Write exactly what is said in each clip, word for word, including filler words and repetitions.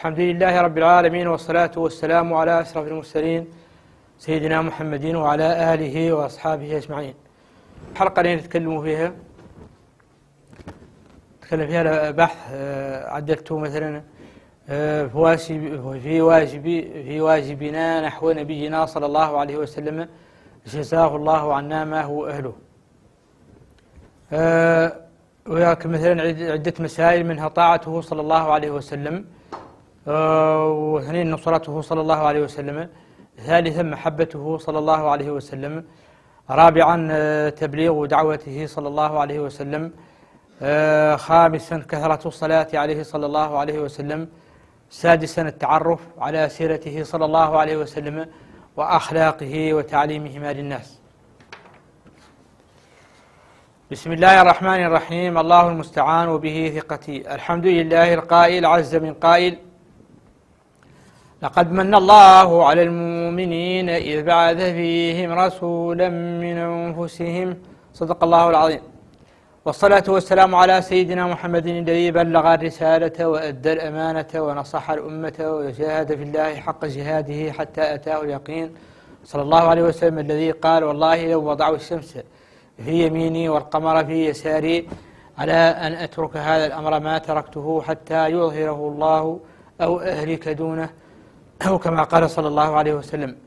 الحمد لله رب العالمين، والصلاة والسلام على أشرف المرسلين سيدنا محمد وعلى آله وأصحابه أجمعين. الحلقة اللي نتكلم فيها نتكلم فيها بحث عدلته مثلا في واجب في واجب في واجبنا نحو نبينا صلى الله عليه وسلم، جزاه الله عنا ما هو أهله. وياك مثلا عدة مسائل، منها طاعته صلى الله عليه وسلم، واثنين نصرته صلى الله عليه وسلم، ثالثا محبته صلى الله عليه وسلم، رابعا تبليغ دعوته صلى الله عليه وسلم، خامسا كثرة الصلاة عليه صلى الله عليه وسلم، سادسا التعرف على سيرته صلى الله عليه وسلم وأخلاقه وتعليمهما للناس. بسم الله الرحمن الرحيم. الله المستعان وبه ثقتي. الحمد لله القائل عز من قائل: لقد من الله على المؤمنين إذ بعث فيهم رسولا من أنفسهم. صدق الله العظيم. والصلاة والسلام على سيدنا محمد الذي بلغ الرسالة وأدى الأمانة ونصح الأمة وجاهد في الله حق جهاده حتى أتاه اليقين، صلى الله عليه وسلم، الذي قال: والله لو وضعوا الشمس في يميني والقمر في يساري على أن أترك هذا الأمر ما تركته حتى يظهره الله أو أهلك دونه، أو كما قال صلى الله عليه وسلم.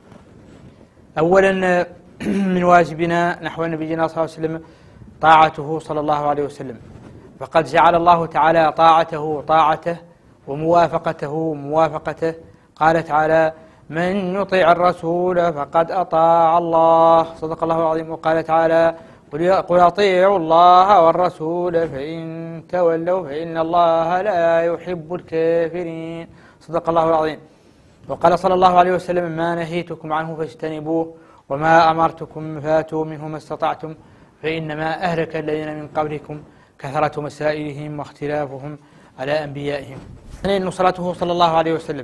أولا من واجبنا نحو نبينا صلى الله عليه وسلم طاعته صلى الله عليه وسلم، فقد جعل الله تعالى طاعته طاعته وموافقته موافقته. قال تعالى: من يطيع الرسول فقد أطاع الله. صدق الله العظيم. وقال تعالى: قل أطيعوا الله والرسول فإن تولوا فإن الله لا يحب الكافرين. صدق الله العظيم. وقال صلى الله عليه وسلم: ما نهيتكم عنه فاجتنبوه وما أمرتكم فاتوا منه ما استطعتم فإنما أهلك الذين من قبلكم كثرة مسائلهم واختلافهم على أنبيائهم. اثنين نصرته صلى الله عليه وسلم.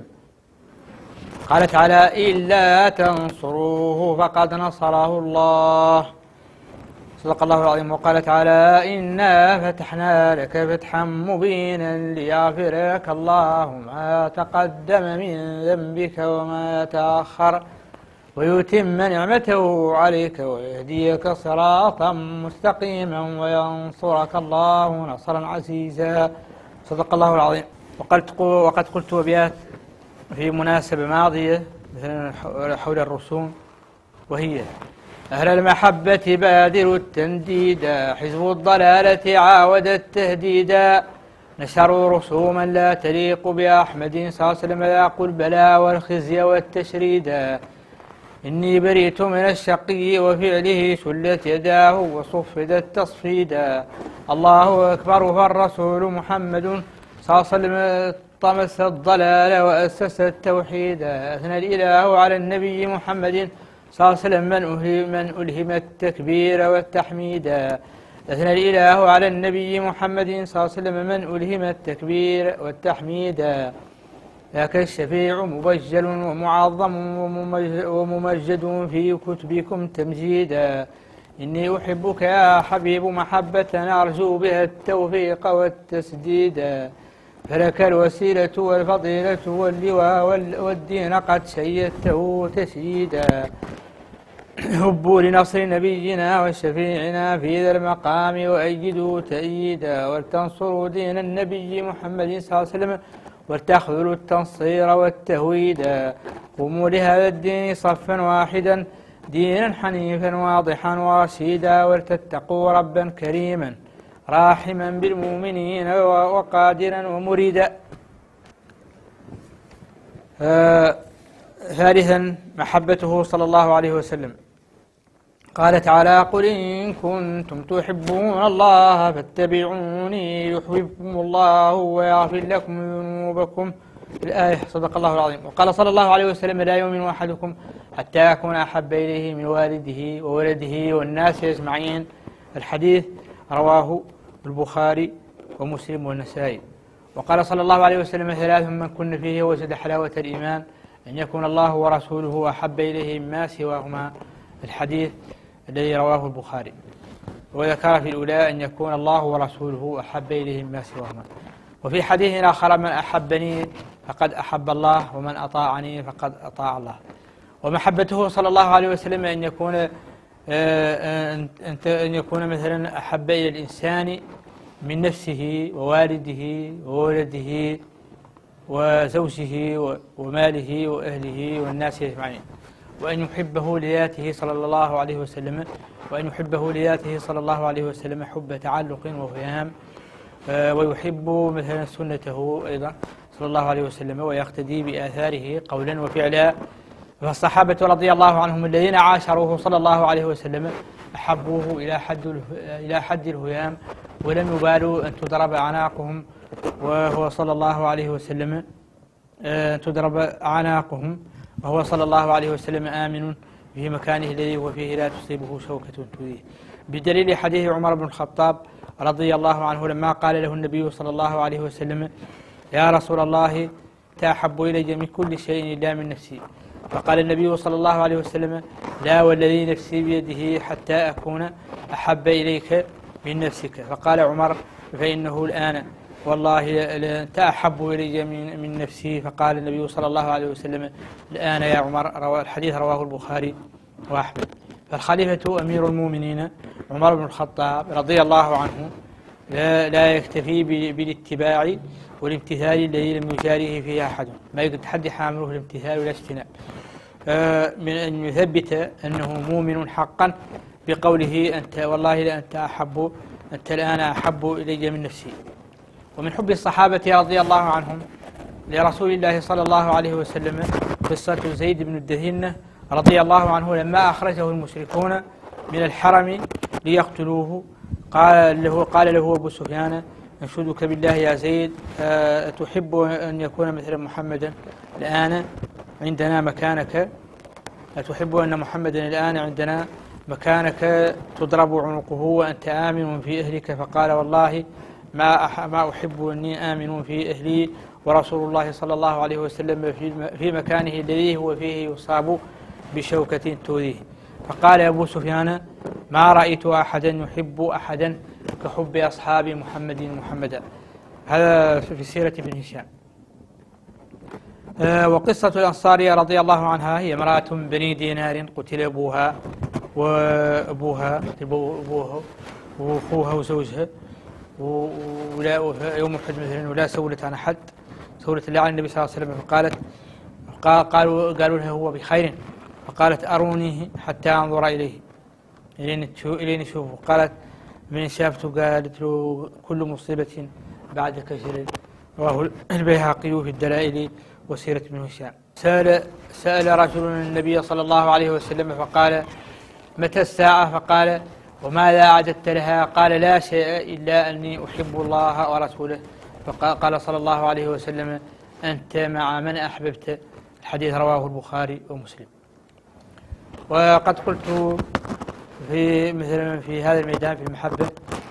قال تعالى: إلا تنصروه فقد نصره الله. صدق الله العظيم. وقال تعالى: إنا فتحنا لك فتحا مبينا ليغفر لك الله ما تقدم من ذنبك وما تأخر ويتم نعمته عليك ويهديك صراطا مستقيما وينصرك الله نصرا عزيزا. صدق الله العظيم. وقد قلت أبيات في مناسبة ماضية مثلا حول الرسوم، وهي: أهل المحبة بادروا التنديدا، حزب الضلالة عاود التهديدا، نشروا رسوما لا تليق بأحمد صلى الله عليه وسلم، ذاقوا البلاء والخزي والتشريدا. إني بريت من الشقي وفعله شلت يداه وصفدت تصفيدا. الله أكبر فالرسول محمد صلى الله عليه وسلم طمس الضلال وأسس التوحيد. أثنى الإله على النبي محمد صلى الله عليه وسلم من ألهم التكبير والتحميد. أثنى الإله على النبي محمد صلى الله عليه وسلم من ألهم التكبير والتحميد. ذاك الشفيع مبجل ومعظم وممجد في كتبكم تمجيدا. إني أحبك يا حبيب محبة أرجو بها التوفيق والتسديد. فلك الوسيلة والفضيلة واللواء والدين قد شيدته تشييدا. هبوا لنصر نبينا وشفيعنا في ذا المقام وأيدوا تأييدا. ولتنصروا دين النبي محمد صلى الله عليه وسلم ولتخذلوا التنصير والتهويدا. قوموا لهذا الدين صفا واحدا دينا حنيفا واضحا ورشيدا. ولتتقوا ربا كريما راحما بالمؤمنين وقادرا ومريدا. آه ثالثا محبته صلى الله عليه وسلم. قال تعالى: قل إن كنتم تحبون الله فاتبعوني يحببكم الله ويغفر لكم ذنوبكم. الآية. صدق الله العظيم. وقال صلى الله عليه وسلم: لا يؤمن أحدكم حتى يكون أحب إليه من والده وولده والناس أجمعين. الحديث رواه البخاري ومسلم والنسائي. وقال صلى الله عليه وسلم: ثلاث من كن فيه وجد حلاوة الإيمان: أن يكون الله ورسوله أحب إليه مما سواهما. الحديث الذي رواه البخاري. وذكر في الأولى أن يكون الله ورسوله أحب إليه مما سواهما. وفي حديث آخر: من أحبني فقد أحب الله، ومن أطاعني فقد أطاع الله. ومحبته صلى الله عليه وسلم أن يكون أن يكون مثلا أحب إلى الإنسان من نفسه ووالده وولده وزوجه وماله وأهله والناس أجمعين، وأن يحبه لذاته صلى الله عليه وسلم وأن يحبه لذاته صلى الله عليه وسلم حب تعلق وفهام، ويحب مثلا سنته أيضا صلى الله عليه وسلم ويقتدي بآثاره قولا وفعلا. فالصحابة رضي الله عنهم الذين عاشروه صلى الله عليه وسلم أحبوه إلى حد إلى حد الهيام، ولم يبالوا أن تضرب أعناقهم وهو صلى الله عليه وسلم أن تضرب أعناقهم وهو صلى الله عليه وسلم آمن في مكانه الذي هو فيه لا تصيبه شوكة تؤذيه، بدليل حديث عمر بن الخطاب رضي الله عنه لما قال له النبي صلى الله عليه وسلم: يا رسول الله، تأحب إلي من كل شيء إلا من نفسي. فقال النبي صلى الله عليه وسلم: لا والذي نفسي بيده حتى أكون أحب إليك من نفسك. فقال عمر: فإنه الآن والله أنت أحب إلي من, من نفسي. فقال النبي صلى الله عليه وسلم: الآن يا عمر. رواه الحديث رواه البخاري وأحمد. فالخليفة أمير المؤمنين عمر بن الخطاب رضي الله عنه لا, لا يكتفي بالاتباع والامتثال الذي لم يجاريه فيه أحد، ما يتحدى حامله الامتثال والاجتناب، من أن يثبت أنه مؤمن حقا بقوله: أنت والله لأنت أحب أنت الآن أحب إلي من نفسي. ومن حب الصحابة رضي الله عنهم لرسول الله صلى الله عليه وسلم قصة زيد بن الدثنة رضي الله عنه لما أخرجه المشركون من الحرم ليقتلوه، قال له قال له أبو سفيان: أنشدك بالله يا زيد، أتحب أن يكون مثل محمدا الآن عندنا مكانك؟ أتحب أن محمدا الآن عندنا مكانك تضرب عنقه وأنت آمن في أهلك؟ فقال: والله ما ما أحب أني آمن في أهلي ورسول الله صلى الله عليه وسلم في مكانه الذي هو فيه يصاب بشوكة تؤذيه. فقال أبو سفيان: ما رأيت أحدا يحب أحدا كحب أصحاب محمد محمدا. هذا في سيرة ابن هشام. أه وقصة الأنصارية رضي الله عنها هي امرأة من بني دينار قتل أبوها وأبوها أبوها وأخوها وزوجها ولا يوم أحد مثلا ولا سولت عن أحد، سولت الله عن النبي صلى الله عليه وسلم. فقالت قالوا قالوا لها: هو بخير. فقالت: أرونيه حتى أنظر إليه إلين نشوفه. قالت: من شافته قالت له: كل مصيبة بعد كسر. رواه البيهقي في الدلائل وسيرة ابن هشام. سأل سأل رجل النبي صلى الله عليه وسلم فقال: متى الساعة؟ فقال: وماذا أعددت لها؟ قال: لا شيء إلا أني أحب الله ورسوله. فقال صلى الله عليه وسلم: أنت مع من أحببت. الحديث رواه البخاري ومسلم. وقد قلت في مثلا في هذا الميدان في المحبة: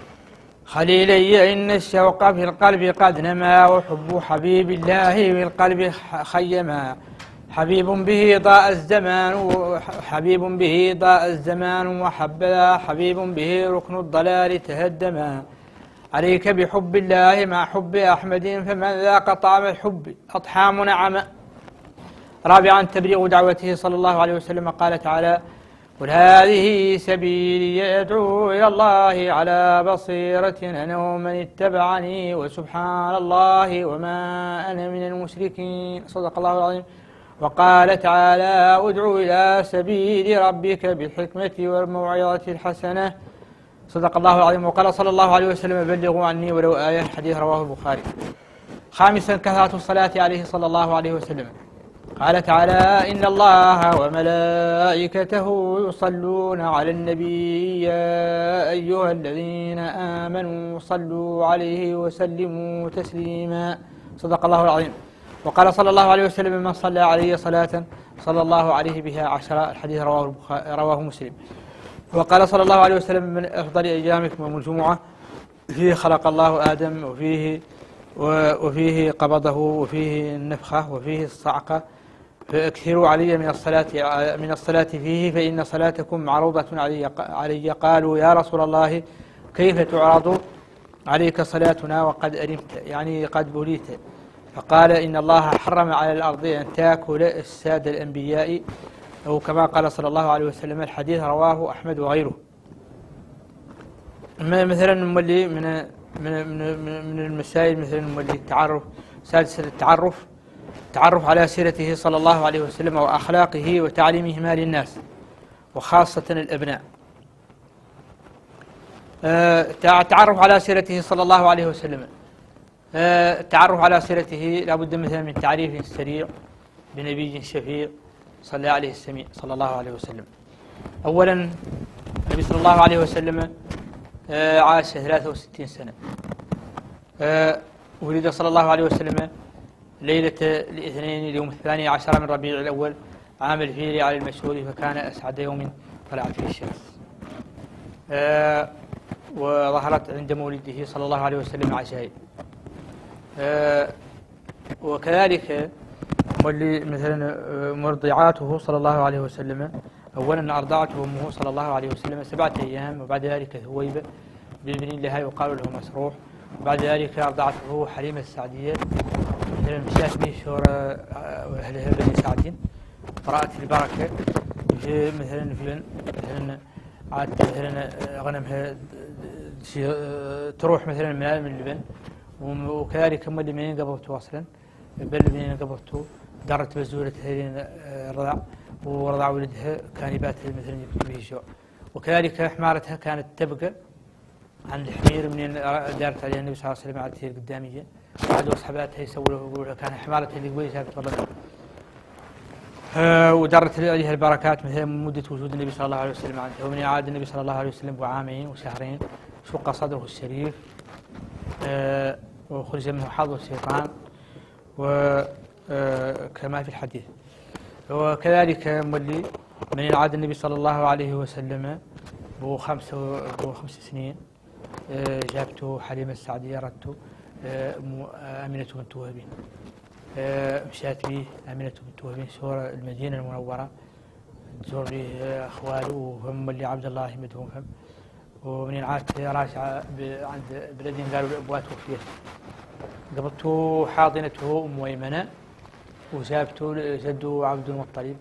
خليلي إن الشوق في القلب قد نما، وحب حبيب الله في القلب خيما، حبيب به ضاء الزمان حبيب به ضاء الزمان وحبذا، حبيب به ركن الضلال تهدما، عليك بحب الله مع حب أحمد، فمن ذاق طعم الحب أطحام نعما. رابعا تبليغ دعوته صلى الله عليه وسلم. قال تعالى: قل هذه سبيلي أدعو إلى الله على بصيرة أنا ومن اتبعني وسبحان الله وما أنا من المشركين. صدق الله العظيم. وقال تعالى: ادعو إلى سبيل ربك بالحكمة والموعظة الحسنة. صدق الله العظيم. وقال صلى الله عليه وسلم: بلغوا عني ولو آية. الحديث رواه البخاري. خامسا كثرة الصلاة عليه صلى الله عليه وسلم. قال تعالى: إن الله وملائكته يصلون على النبي يا أيها الذين آمنوا صلوا عليه وسلموا تسليما. صدق الله العظيم. وقال صلى الله عليه وسلم: من صلى علي صلاة صلى الله عليه بها عشرة. الحديث رواه البخاري رواه مسلم. وقال صلى الله عليه وسلم: من أفضل أيامكم يوم الجمعة، فيه خلق الله آدم وفيه وفيه قبضه وفيه النفخة وفيه الصعقة، فاكثروا علي من الصلاة من الصلاة فيه فإن صلاتكم معروضة علي. علي قالوا: يا رسول الله كيف تعرض عليك صلاتنا وقد ألمت، يعني قد بليت؟ فقال إن الله حرم على الأرض أن تأكل أجساد الأنبياء، أو كما قال صلى الله عليه وسلم. الحديث رواه أحمد وغيره. مثلا مولي من من من من المسائل مثلا مولي التعرف. سادسا التعرف التعرف على سيرته صلى الله عليه وسلم وأخلاقه وتعليمهما للناس وخاصة الأبناء. التعرف على سيرته صلى الله عليه وسلم. التعرف على سيرته لابد مثلا من تعريف سريع بنبي شفيع صلى عليه السميع صلى الله عليه وسلم. أولا النبي صلى الله عليه وسلم عاش ثلاثة وستين سنة. ولد صلى الله عليه وسلم ليلة الاثنين اليوم الثاني عشر من ربيع الأول عام الفيل على المشهور، فكان أسعد يوم طلعت فيه الشمس. وظهرت عند مولده صلى الله عليه وسلم عجائب. وكذلك مثلا مرضعاته صلى الله عليه وسلم. أولا أرضعته أمه صلى الله عليه وسلم سبعة أيام، وبعد ذلك ثويبة بابن لها يقال له مسروح، وبعد ذلك أرضعته حليمة السعدية مثلا مشات به شهر أهلها بني سعد، رأت البركة في مثلا في مثلا عاد مثلا غنمها تروح مثلا من اللبن. وكذلك مولي منين قبضته أصلا بل منين قبضته درت بزورة هذين الرضع، ورضع ولدها كان يبات مثلا به الجوع. وكذلك حمارتها كانت تبقى عن الحمير منين دارت عليها النبي صلى الله عليه وسلم عادته القدامية، وعاد أصحاباتها يسووا له يقولوا كان حمارتها اللي قوية ثابت والله. ودرت عليها البركات مثلا من مدة وجود النبي صلى الله عليه وسلم عنده. ومن عاد النبي صلى الله عليه وسلم بعامين وشهرين شق صدره الشريف وخرج منه حظ الشيطان وكما في الحديث. وكذلك مولي من عاد النبي صلى الله عليه وسلم بخمس بخمس سنين جابته حليمة السعدية ردته آمنة بنت وهب، مشات به آمنة بنت وهب سور المدينة المنورة تزور به أخواله وهم اللي عبد الله مدهم فهم. ومن عادت راجعة عند بلدين قالوا الأبوات وفيه قبضته حاضنته أم ويمنة وجابته جده عبد المطلب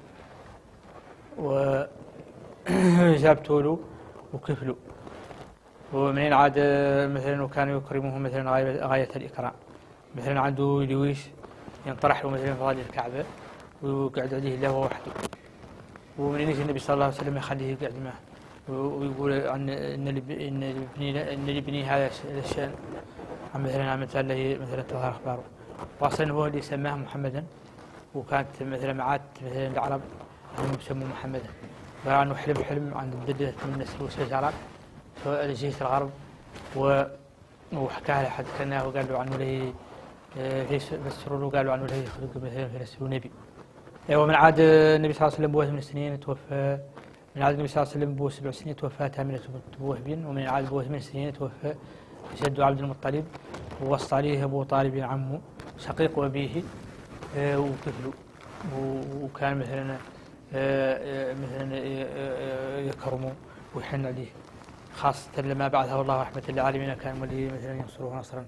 وجابته له وكفله. ومن عاد مثلا وكان يكرمه مثلا غاية الإكرام، مثلا عنده لويش ينطرح له مثلا فضل الكعبة ويقعد عليه له وحده. ومن يجي النبي صلى الله عليه وسلم يخليه يقعد معه ويقول عن ان لابني ان لابني هذا الشان مثلا عم له مثلا تظهر اخباره. واصلا هو اللي سماه محمدا، وكانت مثلا معات مثلا العرب انهم يسموه محمدا، قال عنه حلم حلم عن بدله من نسل وشجره لجهه الغرب وحكاها لحد كانه وقال له عنه له في فسروا قالوا عنه له يخلق مثلا في نسل نبي. ومن عاد النبي صلى الله عليه وسلم بوه ثمان سنين توفى. من عاد النبي صلى الله عليه وسلم بوه سبع سنين توفى آمنة بنت وهب. ومن عاد بوه ثمان سنين توفى جده عبد المطلب، ووصى عليه أبو طالب عمه شقيق أبيه وكفله. وكان مثلا مثلا يكرمه ويحن عليه، خاصة لما بعثه الله رحمة للعالمين كان ولي مثلا ينصره نصرا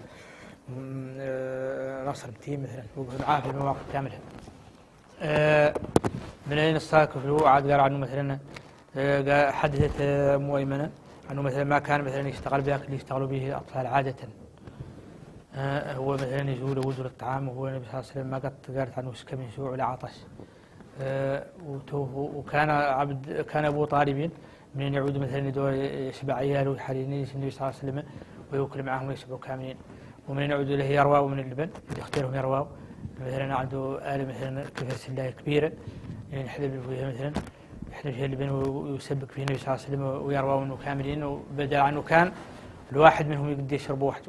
نصر متين مثلا ومعاه في المواقف كاملة. من أين استاكفلوا عاد قال عنه مثلا حدثت أم أيمنة أنه مثلا ما كان مثلا يشتغل بأكل يشتغلوا به الأطفال عادة. هو مثلا يجول وزر الطعام، وهو النبي صلى الله عليه وسلم ما قد قالت عنه سكى من جوع ولا عطش. وكان عبد كان أبو طالب من يعود مثلا يدور يشبع عياله ويحرين النبي صلى الله عليه وسلم ويأكل معهم ويشبعوا كاملين. ومن يعود له يروى من اللبن يختارهم يروى مثلا عنده آلة مثلا كفر سلاية كبيرة يعني يحلب فيها مثلا يحلب فيها اللبن ويسبك فيه النبي صلى الله عليه وسلم ويروى انه كاملين، وبدل عنه كان الواحد منهم يقدر يشرب وحده.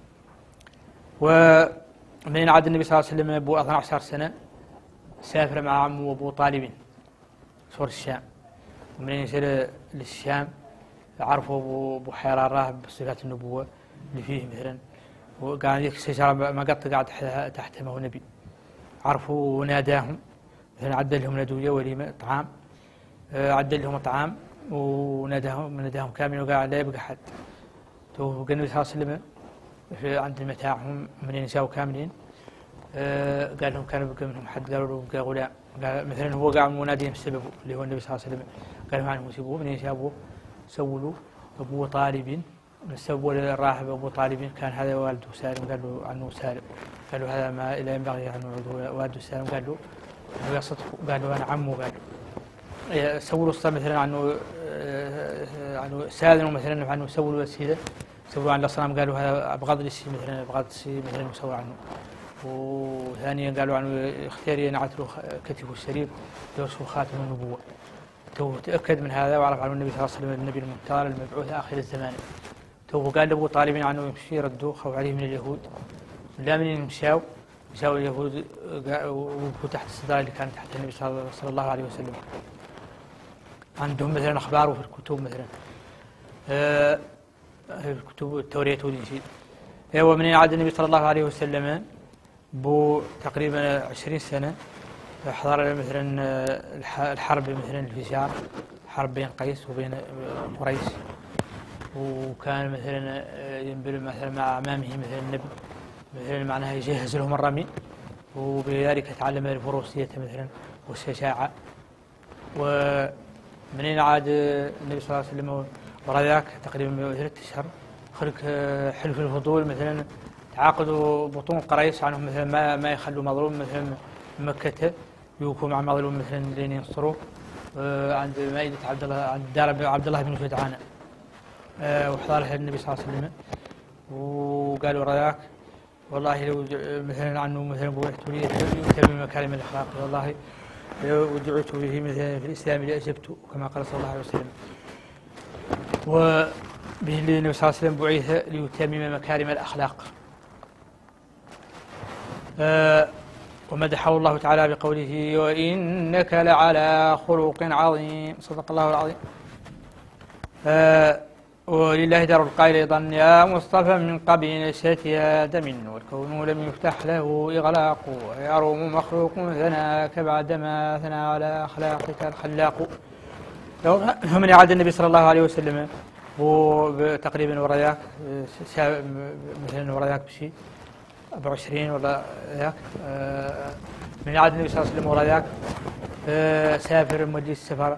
ومن عاد النبي صلى الله عليه وسلم ابو اثني عشر سنة سافر مع عمه ابو طالب صور الشام. ومن ينزل للشام عرفوا ابو حيران راهب بصفات النبوة اللي فيه مثلا، وقال ذيك الشجرة ما قد قاعد تحت ما هو نبي، عرفوا وناداهم مثلا عدل لهم ندوية وليمة طعام، عدل لهم طعام وناداهم ناداهم كامل وقال لا يبقى حد. وقال النبي صلى الله عليه وسلم عند متاعهم من ينساوا كاملين آه قال لهم كان بقى منهم حد قالوا له بقى غلام، قال مثلا هو قاعد مناديهم بسببه اللي هو النبي صلى الله عليه وسلم، قال لهم عنه سيبوه، منين سابوه؟ سووا له أبو طالب، سووا الراهب أبو طالب كان هذا والده سالم، قال له عنه سالم، قال له هذا ما لا ينبغي أن يعود والده سالم، قال له هو يصدق، قال له أنا عمه، قال له سووا له الصلاة مثلا عنه عنه سالم، مثلا عنه سووا له وسيلة، سووا عن الأصنام، قالوا هذا أبغض الشيء مثلا أبغض الشيء مثلا يسوى عنه. وثانيا قالوا عنه اختياري نعت له كتفه الشريف يوصف خاتم النبوة. تو تأكد من هذا وعرف عنه النبي صلى الله عليه وسلم النبي المختار المبعوث آخر الزمان. تو قال لأبو طالب عنه يمشي ردوه خوف عليه من اليهود، لا من يمشاو مشاو اليهود وقفوا تحت الصدارة اللي كانت تحت النبي صلى الله عليه وسلم. عندهم مثلا أخباره في الكتب مثلا آه في الكتب التورية والإنجيل. هو من عهد النبي صلى الله عليه وسلم بو تقريبا عشرين سنة حضر مثلا الحرب مثلا الفجار، حرب بين قيس وبين قريش، وكان مثلا ينبل مثلا مع أمامه مثلا النبي مثلا معناها يجهز لهم الرمي، وبذلك تعلم الفروسية مثلا والشجاعة. ومن عاد النبي صلى الله عليه وسلم وراء ذاك تقريبا ثلاثة أشهر خلق حلف الفضول مثلا، تعاقدوا بطون قريش عنهم مثلا ما ما يخلوا مظلوم مثلا مكة يوقفوا مع مظلوم مثلا لين ينصروه عند مائدة عبد الله عند دار عبد الله بن جدعان، وحضرها النبي صلى الله عليه وسلم وقالوا رأيك والله لو مثلا عنه مثلا بوحت لي يتم مكارم الأخلاق، والله لو دعيت به مثلا في الإسلام لأجبت كما قال صلى الله عليه وسلم. وبه النبي صلى الله عليه وسلم بعث ليتمم مكارم الأخلاق. أه ومدحه الله تعالى بقوله وإنك لعلى خلق عظيم، صدق الله العظيم. أه ولله دار القائل أيضا يا مصطفى من قبل نشأة آدم والكون لم يفتح له إغلاق، ويروم مخلوق ثناك بعدما ثنى على أخلاقك الخلاق. من عاد النبي صلى الله عليه وسلم وتقريبا وراياك مثلا وراياك بشيء أربعة وعشرين ولا ذاك من عاد النبي صلى الله عليه وسلم وراياك سافر مجلس السفر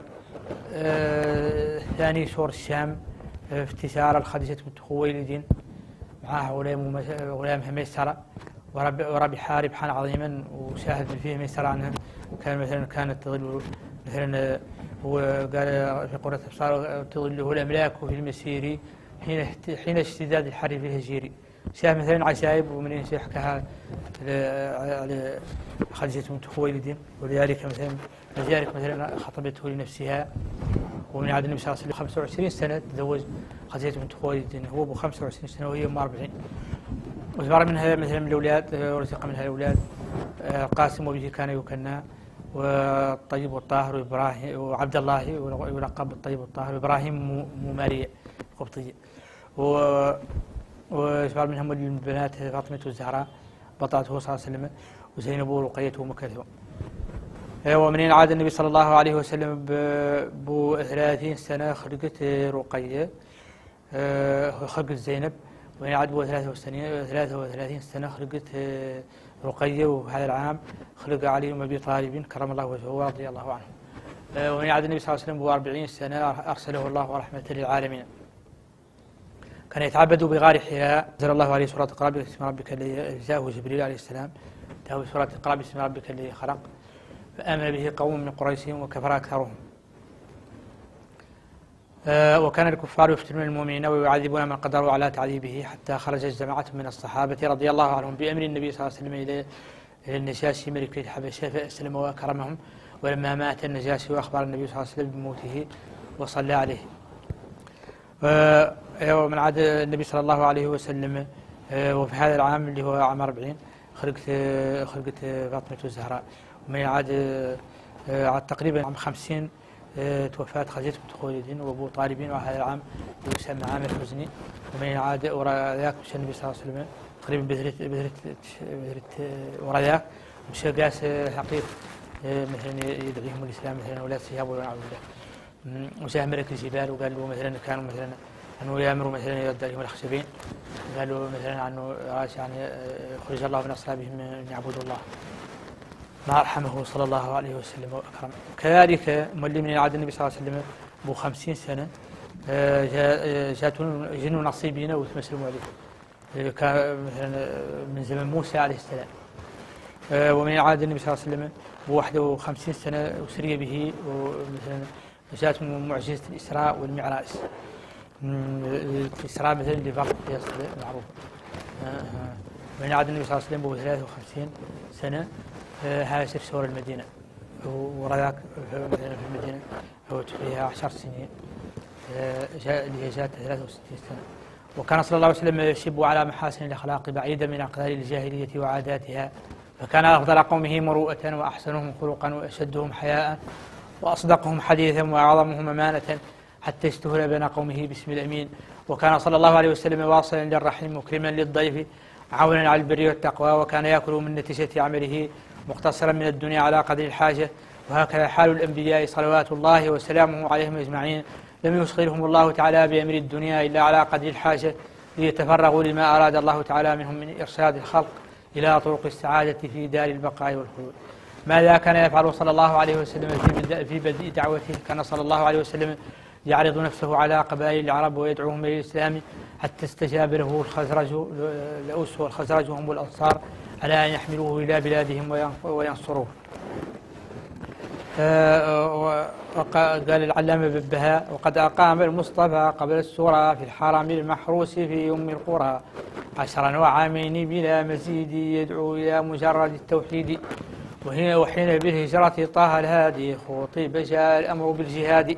ثاني شهور الشام افتسار الخديجة بنت خويلد معها غلام غلامها ميسرة، وربح ربحا عظيما وشاهد فيه ميسرة عنها. كان مثلا كانت تظل مثلا وقال في قرة أبصار تظله الأملاك في المسير حين حين اشتداد الحر في الهجير. شاهد مثلا عجائب ومن يحكيها على خديجة بنت خويلد، ولذلك مثلا لذلك مثلا خطبته لنفسها. ومن عهد النبي صلى الله عليه وسلم خمسة وعشرين سنة تزوج خديجة بنت خويلد، هو ابو خمسة وعشرين سنة وهي ام أربعين. وزبر منها مثلا من الاولاد ورزق منها الاولاد القاسم وبه كان يكنى، والطيب والطاهر وابراهيم وعبد الله يلقب بالطيب والطاهر، وابراهيم ممارية قبطية. وزبر منهم من البنات فاطمة الزهراء بطلته صلى الله عليه وسلم، وزينب ورقية وأم كلثوم. ومن عاد النبي صلى الله عليه وسلم ب ثلاثين سنة خلقت رقية خلقت زينب. ومن عاد ب ثلاثة وثلاثين سنة خلقت رقية، وهذا العام خلق علي بن أبي طالب كرم الله وجهه رضي الله عنه. ومن عاد النبي صلى الله عليه وسلم ب أربعين سنة أرسله الله رحمة للعالمين. كان يتعبد بغار حراء، أنزل الله عليه سورة اقرأ باسم ربك الذي جاءه جبريل عليه السلام، جاءه سورة اقرأ باسم ربك الذي خلق، فآمن به قوم من قريش وكفر أكثرهم. آه وكان الكفار يفتنون المؤمنين ويعذبون من قدروا على تعذيبه، حتى خرجت جماعة من الصحابة رضي الله عنهم بأمر النبي صلى الله عليه وسلم إلى النجاشي ملك الحبشة فأسلم وأكرمهم. ولما مات النجاشي وأخبر النبي صلى الله عليه وسلم بموته وصلى عليه. آه ومن عاد النبي صلى الله عليه وسلم آه وفي هذا العام اللي هو عام أربعين خلقت خلقت فاطمة الزهراء. ومن عاد عاد تقريبا عام خمسين توفات خديجة بنت خويلد وابو طالب، وهذا العام يسمى عام الحزن. ومن عاد وراء ذاك مشى النبي صلى الله عليه وسلم تقريبا بذرة بذرة بذرة وراء ذاك مشى قاس حقيق مثلا يدعيهم الاسلام مثلا ولا سياب ولا نعوذ بالله. وجاء ملك الجبال وقال له مثلا كانوا مثلا أنه يأمر مثلا إلى الدارهم الأخشبين، قالوا مثلا عنه يعني خرج الله من أصلابهم أن يعبدوا الله، ما أرحمه صلى الله عليه وسلم وأكرم. كذلك مولي من عهد النبي صلى الله عليه وسلم أبو خمسين سنة جاءتهم جن نصيبين وتمسلموا عليه، كان مثلا من زمن موسى عليه السلام. ومن عهد النبي صلى الله عليه وسلم أبو واحد وخمسين سنة أسري به، ومثلا جاءتهم معجزة الإسراء والمعراج. الإسراء مثلا لفرق معروف. من عهد النبي صلى الله عليه وسلم أبو ثلاثة وخمسين سنة هاجر سور المدينة، وراك مثلا في المدينة هو فيها عشر سنين، جاء اللي جاءت ثلاثة وستين سنة. وكان صلى الله عليه وسلم يشب على محاسن الأخلاق بعيدا من أقدار الجاهلية وعاداتها، فكان أفضل قومه مروءة وأحسنهم خلقا وأشدهم حياء وأصدقهم حديثا وأعظمهم أمانة، حتى اشتهر بين قومه باسم الأمين. وكان صلى الله عليه وسلم واصلا للرحم مكرما للضيف عونا على البر والتقوى، وكان يأكل من نتيجة عمله مقتصرا من الدنيا على قدر الحاجة. وهكذا حال الأنبياء صلوات الله وسلامه عليهم أجمعين، لم يشغلهم الله تعالى بأمر الدنيا إلا على قدر الحاجة، ليتفرغوا لما أراد الله تعالى منهم من إرشاد الخلق إلى طرق السعادة في دار البقاء والخلود. ماذا كان يفعل صلى الله عليه وسلم في بدء دعوته؟ كان صلى الله عليه وسلم يعرض نفسه على قبائل العرب ويدعوهم إلى الإسلام، حتى استجاب له الخزرج الأوس والخزرج وهم الأنصار على أن يحملوه إلى بلادهم وينصروه. وقال العلامة بالبهاء: وقد أقام المصطفى قبل السورة في الحرم المحروس في أم القرى عشرا وعامين بلا مزيد، يدعو إلى مجرد التوحيد. وهنا وحين بالهجرة طه الهادي خطيب جاء الأمر بالجهاد.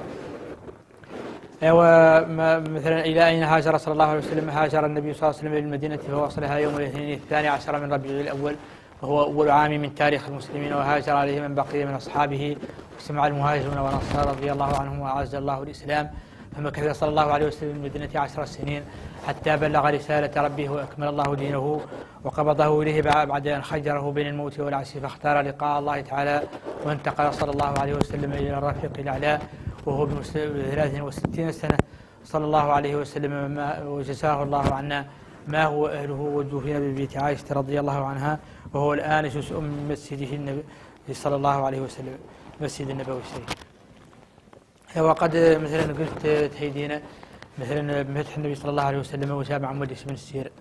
مثلا إلى أين هاجر صلى الله عليه وسلم؟ هاجر النبي صلى الله عليه وسلم إلى المدينة فوصلها يوم الاثنين الثاني عشر من ربيع الأول، وهو أول عام من تاريخ المسلمين، وهاجر عليه من بقي من أصحابه، وسمع المهاجرون والأنصار رضي الله عنهم وأعز الله الإسلام. فمكث صلى الله عليه وسلم المدينة عشر سنين حتى بلغ رسالة ربه وأكمل الله دينه وقبضه إليه بعد أن خيره بين الموت والعيش، فاختار لقاء الله تعالى، وانتقل صلى الله عليه وسلم إلى الرفيق الأعلى وهو بثلاث وستين سنة صلى الله عليه وسلم، وجزاه الله عنا ما هو أهله، وجوفنا ببيت عائشة رضي الله عنها، وهو الآن جزء من مسجده النبي صلى الله عليه وسلم، مسجد النبوي الشريف. وقد مثلا قلت تهيدينا مثلا بفتح النبي صلى الله عليه وسلم وجامع مجلس من السير: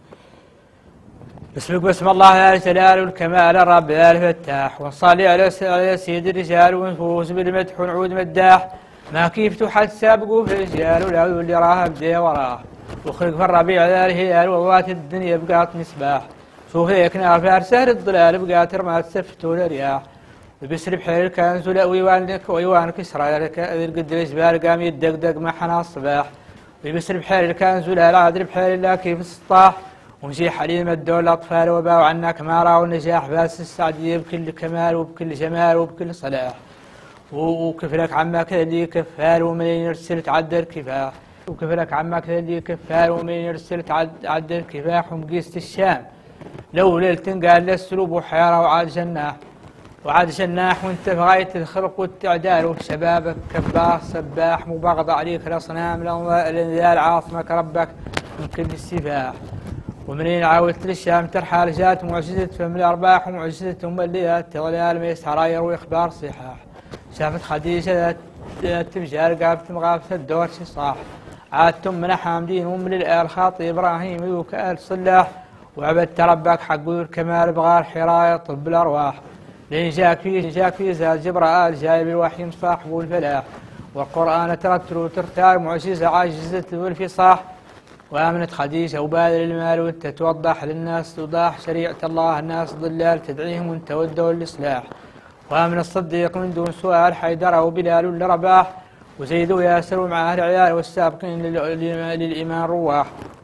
بسمك بسم الله يا جلال الكمال الرب يا الفتاح، وصلي على سيد الرجال ونفوس بالمدح ونعود مداح، ما كيف تحد سابقوا في الرجال ولا اللي راه بدي وراه، وخلق في الربيع ذا الهلال ووات الدنيا بقات مصباح، شوف هيك نار في سهر الضلال بقات رمات سفتوا الرياح، وبسر بحير الكنز ولا ويوانك ويوان كسرى لك القد الجبال قام يدقدق ما حنا الصباح، وبسر بحير الكنز ولا العذر بحير الله كيف السطاح، ومشي حليم الدول الأطفال وباعوا عنا كمارا والنجاح باس السعدية بكل كمال وبكل جمال وبكل صلاح، وكفلك عمك اللي كفال ومن يرسل تعدى الكفاح، وكفلك عمك اللي كفال ومن يرسل تعدى الكفاح، ومقيست الشام لو ليلة قال للسلوب وحيرة وعاد جناح، وعاد جناح وانت في غاية الخلق والتعدال، وشبابك كباح سباح مبغض عليك الأصنام الانذال عاصمك ربك من كل السفاح، ومنين عاولت للشام ترحال جات معجزة فم الأرباح، ومعجزة أم الليلات تظلال ميس حراير وإخبار صحاح، شافت خديجة التفجار قابت مغافة الدور صاح، عادتم من حامدين ومن الآل خاطي إبراهيم وكآل صلاح، وعبدت ربك حق الكمال بغار حراية طب الأرواح، لين جاك فيه جاك فيه زاد جبرائيل جايب الوحي مصاحب الفلاح، والقرآن ترتل وترتال معجزة عاجزة والفصاح، وآمنت خديجة وبادر المال وانت توضح للناس توضاح شريعة الله، الناس ضلال تدعيهم وانت ودوا الإصلاح، وآمن الصديق من دون سؤال حيدر وبلال لرباح، وزيد وياسر ومعه العيال والسابقين للإيمان رواح،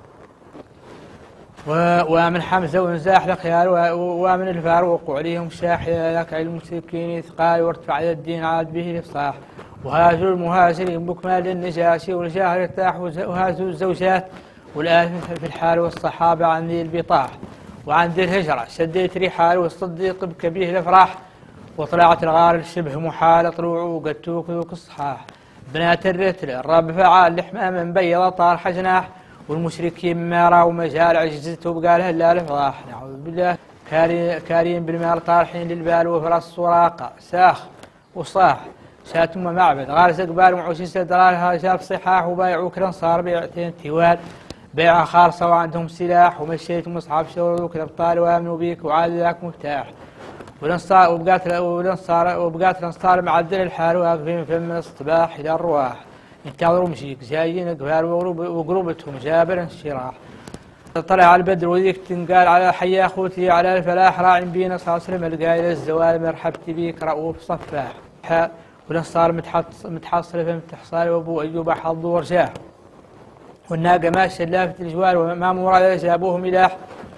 ومن حمزة ونزاح لخيال، ومن الفاروق وعليهم شاحية لك علم المشركين إثقال، وارتفع الدين عاد به الإفصاح، وهاجوا المهاجرين بكمال للنجاشي والجاهل ارتاح، وهاجوا الزوجات والآل في الحال والصحابة عن ذي البطاح، وعن ذي الهجرة شديت رحال والصديق بكبيه الأفراح، وطلعت الغار الشبه محال طلوع وقد توقي الصحاح، بنات الرتل الرب فعال لحمام من بيض طارح جناح والمشركين ما راوا مجال عجزت وبقى لها الا الفضاح. نعوذ بالله. كارين بالمال طارحين للبال وفرس سراقه ساخ وصاح شاتم معبد غارس قبال وعشيس درارها شاف صحاح وبايعوا كرنصار بيعتين تيوال بيع خالصة وعندهم سلاح ومشيت مصحف شروك الابطال وامنوا بيك وعاد ذاك مفتاح والانصار وبقات والانصار وبقات الانصار معدل الحال واقفين في من الصباح الى الرواح ينتظروا مشيك جايين قبال وقروبتهم جابر الشراح. طلع على البدر وذيك تنقال على حيا اخوتي على الفلاح راعي بينا صلى الله عليه وسلم القايل الزوال مرحبتي بيك رؤوف صفاح والانصار متحصل في متحصل وابو ايوب حظ ورشاح والناقه ماشيه لافت الجوال وما مراد جابوه ملاح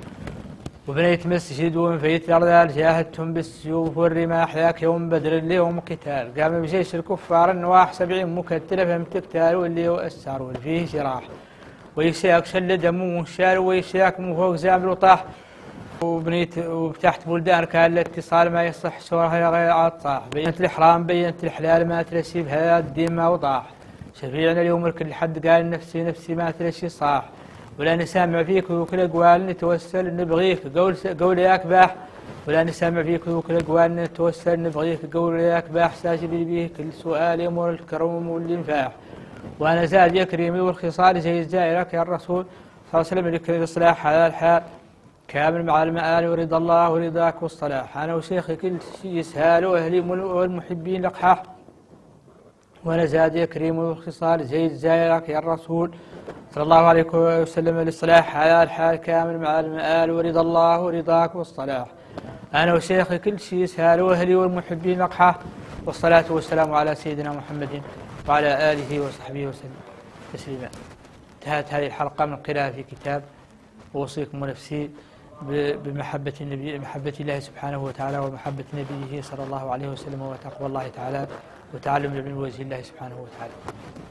وبنيت مسجد ومفيت الارذال جاهدتهم بالسيوف والرماح ذاك يوم بدر اليوم قتال قام بجيش الكفار النواح سبعين مكتله فهم تقتال واللي واسر واللي فيه جراح ويشاك شل دم وشال ويشاك من فوق زامل وطاح وبنيت وتحت بلدان كان الاتصال ما يصح شورها غير عطاح بينت الإحرام بينت الحلال ما تلشي بهذا الدين ما وضاح شفيعنا اليوم الكل حد قال نفسي نفسي ما تلشي صاح ولا نسامع فيك وكل أقوال نتوسل نبغيك قول قول ياك باح ولا نسامع فيك وكل أقوال نتوسل نبغيك قول ياك باح ساجد بيه كل سؤال يمر الكرم والانفاح وأنا زاد يا كريمي والخصال زي الزائرك يا الرسول صلى الله عليه وسلم لك الإصلاح على الحال كامل مع المآل ورضا الله ورضاك والصلاح. أنا وشيخي كل شيء يسهال وأهلي والمحبين لقحاح وأنا زاد يا كريم والخصال زي الزائرك يا الرسول صلى الله عليه وسلم الإصلاح على الحال كامل مع المآل ورضا الله ورضاك والصلاح. أنا وشيخي كل شيء يسهال وأهلي والمحبين لقحاح والصلاة والسلام على سيدنا محمد وعلى آله وصحبه وسلم تسليما. انتهت هذه الحلقة من قراءة في كتاب أوصيكم ونفسي بمحبة النبي محبة الله سبحانه وتعالى ومحبة نبيه صلى الله عليه وسلم وتقوى الله تعالى وتعلم من وجه الله سبحانه وتعالى.